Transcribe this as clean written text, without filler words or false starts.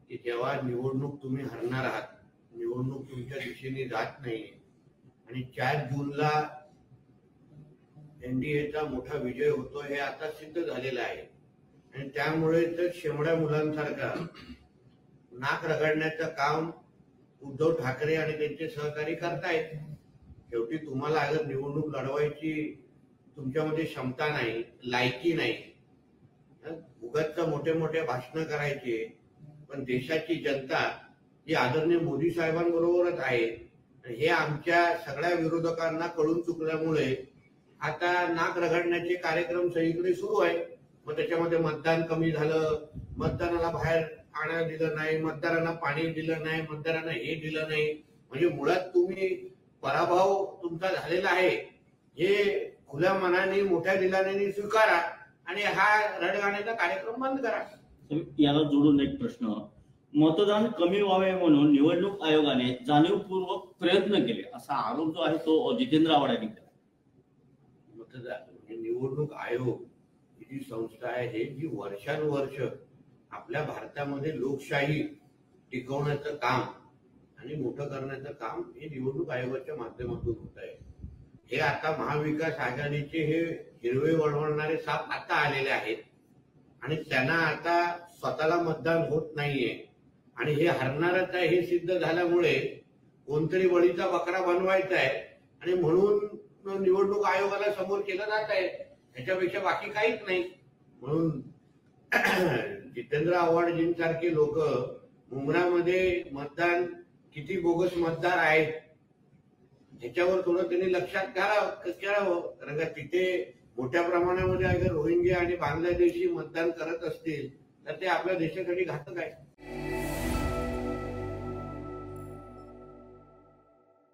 की जेव्हा निवडणूक तुम्ही हरणार आहात, निवडणूक तुमच्या दिशेने जात नाही आणि 4 जूनला एनडीएचा मोठा विजय होतो हे आता सिद्ध झालेलं आहे। आणि त्यामुळे तर शेमड्या मुलांसारखा नाक रगडण्याचं काम उद्धव ठाकरे आणि त्यांचे सहकारी करतायत। शेवटी तुम्हाला अगर निवडणूक लढवायची तुमच्यामध्ये क्षमता नाही, लायकी नाही, उगाच मोठे मोठे भाषण करायचे, पण देशाची जनता ही आदरणीय मोदी साहेबांबरोबरच आहे। हे आमच्या सगळ्या विरोधकांना कळून चुकल्यामुळे आता नाक रगडण्याचे कार्यक्रम सगळीकडे सुरू आहे। मग त्याच्यामध्ये मतदान कमी झालं, मतदानाला बाहेर आणायला दिलं नाही, मतदारांना पाणी दिलं नाही, मतदारांना हे दिलं नाही, म्हणजे मुळात तुम्ही पराभव तुमचा झालेला आहे हे खुल्या मनाने मोठ्या दिलाने स्वीकारा आणि हा रडगाण्याचा कार्यक्रम बंद करा। याला जोडून एक प्रश्न, मतदान कमी व्हावे म्हणून निवडणूक आयोगाने जाणीवपूर्वक प्रयत्न केले असा आरोप जो आहे तो जितेंद्र आव्हाड यांनी केला। मतदान निवडणूक आयोग ही संस्था आहे जी वर्षानुवर्ष आपल्या भारतामध्ये लोकशाही टिकवण्याचं काम आणि मोठं करण्याचं काम हे निवडणूक आयोगाच्या माध्यमातून होत आहे। हे आता महाविकास आघाडीचे हे हिरवे वळवणारे साप आता आलेले आहेत आणि त्यांना आता स्वतःला मतदान होत नाहीये आणि हे हरणारच आहे हे सिद्ध झाल्यामुळे कोणतरी बळीचा बकरा बनवायचा आहे आणि म्हणून निवडणूक आयोगाला समोर केलं जात आहे, ह्याच्यापेक्षा बाकी काहीच नाही। म्हणून जितेंद्र आव्हाडजींसारखे लोक मुंब्रामध्ये मतदान किती बोगस मतदार आहेत ह्याच्यावर थोडं त्यांनी लक्षात घ्यावं, कारण का तिथे मोठ्या प्रमाणामध्ये अगर रोहिंग्या आणि बांगलादेशी मतदान करत असतील तर ते आपल्या देशासाठी घातक आहे।